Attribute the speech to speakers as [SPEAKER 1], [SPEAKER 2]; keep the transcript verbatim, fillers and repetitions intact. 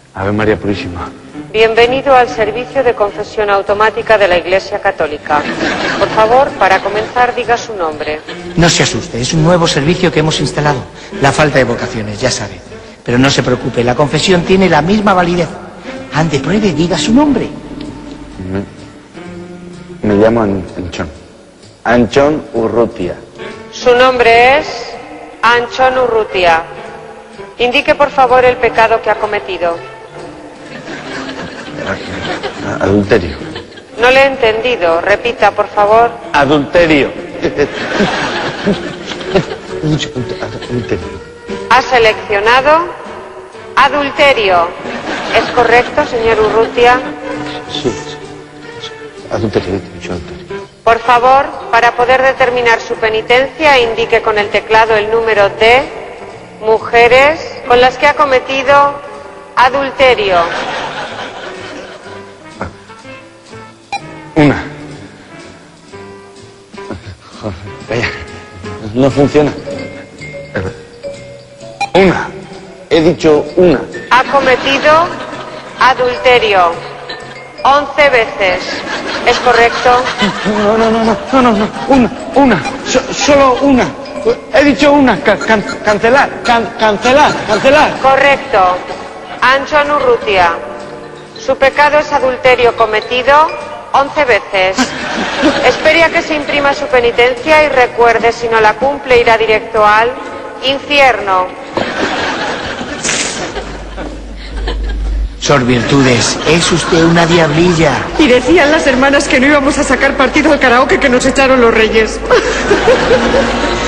[SPEAKER 1] Ave María Purísima.
[SPEAKER 2] Bienvenido al servicio de confesión automática de la Iglesia Católica. Por favor, para comenzar, diga su nombre.
[SPEAKER 3] No se asuste, es un nuevo servicio que hemos instalado. La falta de vocaciones, ya sabe. Pero no se preocupe, la confesión tiene la misma validez. Ande, pruebe, diga su nombre.
[SPEAKER 1] Me, me llamo An Anchón. Anchón Urrutia.
[SPEAKER 2] Su nombre es Anchón Urrutia. Indique, por favor, el pecado que ha cometido.
[SPEAKER 1] Adulterio.
[SPEAKER 2] No le he entendido. Repita, por favor.
[SPEAKER 1] Adulterio. Adulterio.
[SPEAKER 2] Ha seleccionado adulterio. ¿Es correcto, señor Urrutia?
[SPEAKER 1] Sí, sí. Adulterio, he dicho adulterio.
[SPEAKER 2] Por favor, para poder determinar su penitencia, indique con el teclado el número de mujeres con las que ha cometido adulterio.
[SPEAKER 1] Una. Vaya, no funciona. Una. He dicho una.
[SPEAKER 2] Ha cometido adulterio once veces. ¿Es correcto?
[SPEAKER 1] No, no, no, no, no, no, no. Una, una. So, solo una. He dicho una. Can, can, cancelar, can, cancelar, cancelar.
[SPEAKER 2] Correcto. Anchón Urrutia. Su pecado es adulterio cometido once veces. Espere a que se imprima su penitencia y recuerde, si no la cumple, irá directo al infierno.
[SPEAKER 3] Sor Virtudes, es usted una diablilla.
[SPEAKER 4] Y decían las hermanas que no íbamos a sacar partido al karaoke que nos echaron los reyes.